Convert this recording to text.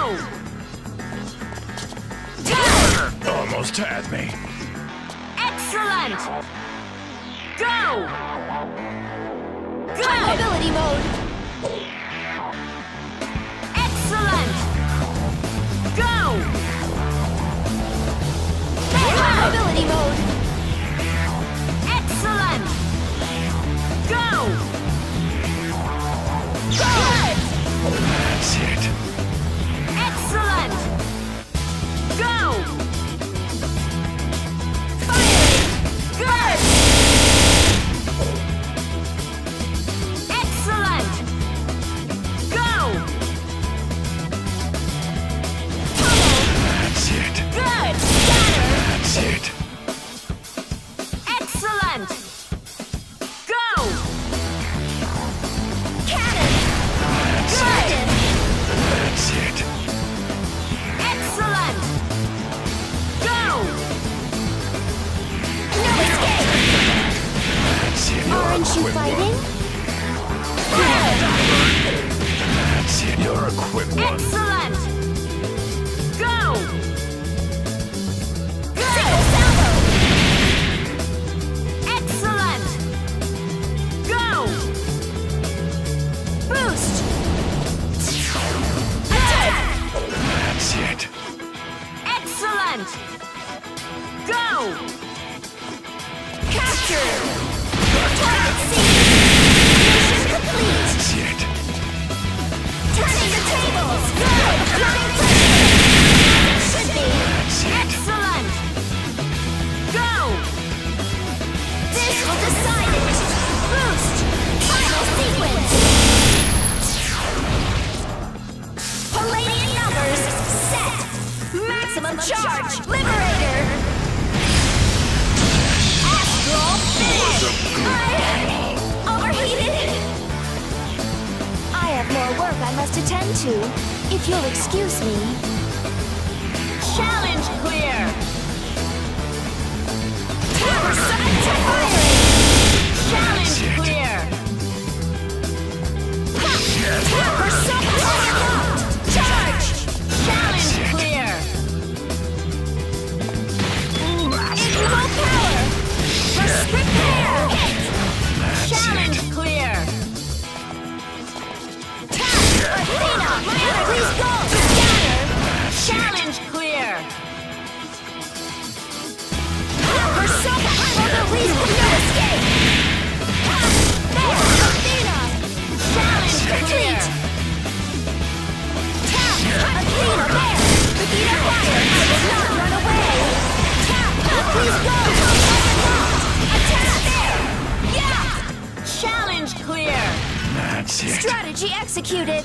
Almost had me. Excellent! Go! Good! Mobility mode. Excellent! Go! Mobility mode. Excellent! Go! Good. That's it. Excellent! Go! Good! Excellent! Go! That's it. Good! Scatter! That's it. Excellent! Go! Cannon. Good! That's it. Excellent! Go! No escape. That's it. You're a Aren't you quick fighting? one. That's it. You're a quick one. Excellent! Go! Single salvo. Excellent! Go! Boost. Attack. That's it. Excellent! Go! Capture. Target seized. Mission complete. That's it. Turning the tables. Good. Applying pressure. Should be. That's it. Excellent! Go! This will decide it. Boost. Final sequence. Palladian numbers. Set. Maximum charge. Liberator. Astral finish. Overheated. I have more work I must attend to. If you'll excuse me. Challenge clear! Tower side to firing. Challenge clear! Tower sub target locked. Charge. Challenge clear! Inflow power. Prepare. Hit. Challenge clear! Athena. Please go. Scatter. Challenge clear! Tower sub release with no escape. There. Athena. Challenge clear! Complete. Tap. Athena there. Athena fire. I will not run away. Tap. Please go. Attack there. Yeah. Challenge clear! That's it. Strategy executed.